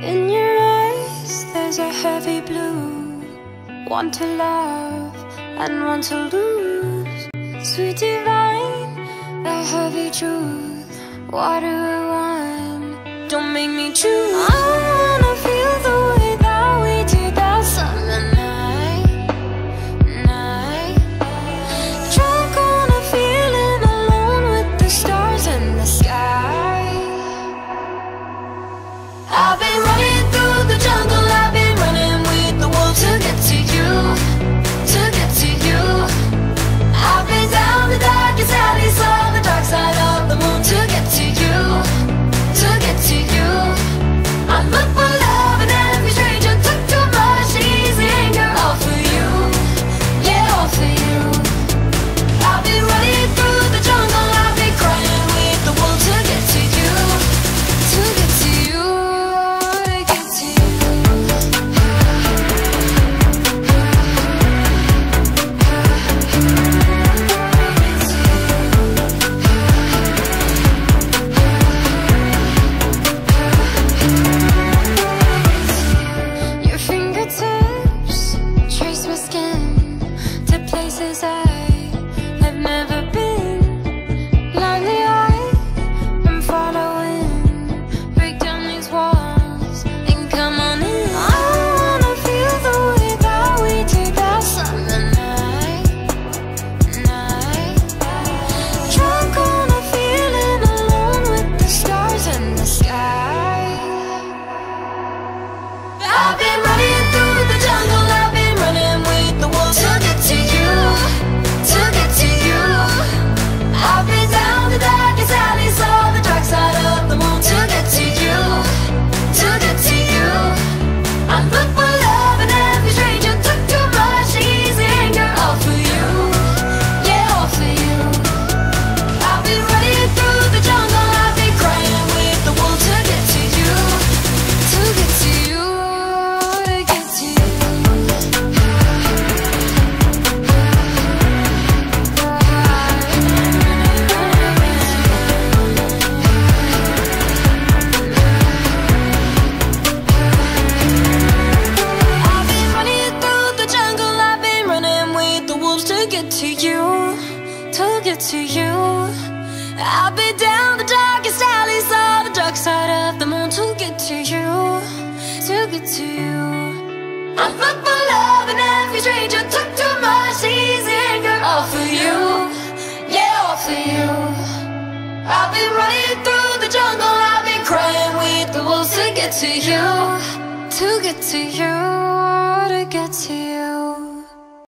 In your eyes there's a heavy blue, one to love and one to lose. Sweet divine, the heavy truth. What do I want? Don't make me choose. I wanna feel the way that we did that summer night. Drunk on a feeling, alone with the stars in the sky. I've been running through the jungle, I've been running with the wolves to get to you, to get to you. I've been down the darkest alleys, saw the dark side of the moon to get to you, to get to you. I look for love and every stranger took too much easy anger. All for you, yeah, all for you. I've been running through the jungle, I've been crying with the wolves to get to you, to get to you, to get to you. Your fingertips trace my skin to places I have never been. Blindly I'm following. Break down these walls and come on in. I wanna feel the way that we did that summer night. Drunk on a feeling, alone with the stars in the sky. I've been running through the jungle, I've been running with the wolves to get to you, to get to you. I've been down the darkest alleys, saw the dark side of the moon to get to you, to get to you. I look for love and every stranger took too much easy anger. All for you, yeah, all for you. I've been running through the jungle, I've been crying with the wolves to get to you, to get to you, to get to you. I've been running through the jungle, I've been running with the wolves to get to you, to get to you. I've been down the darkest alleys, saw the dark side of the moon to get to you, to get to you. I look for love and every stranger took too much easy anger. All for you, yeah, all for you. I've been running through the jungle, I've been crying with the wolves to get to you, to get to you, to get to you.